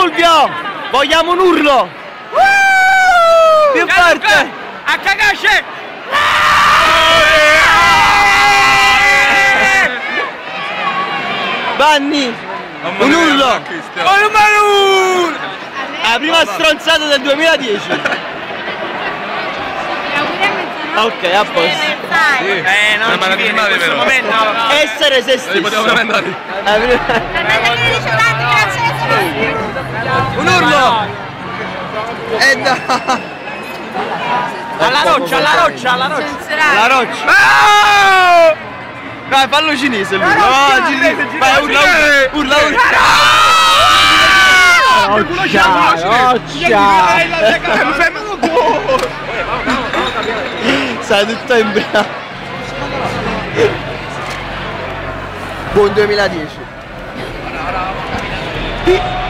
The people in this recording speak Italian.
Fulvio! Vogliamo un urlo! Più forte! A cagasce! Vanni! Un urlo! La prima stronzata del 2010! Ok, a posto. Non ci viene in questo momento. Essere se stessi. Un urlo! Alla roccia, alla roccia, alla roccia. La roccia. Vai, fallo cinese lui. Vai, urla, urla, urla. Sai tutto in bravo. Buon 2010.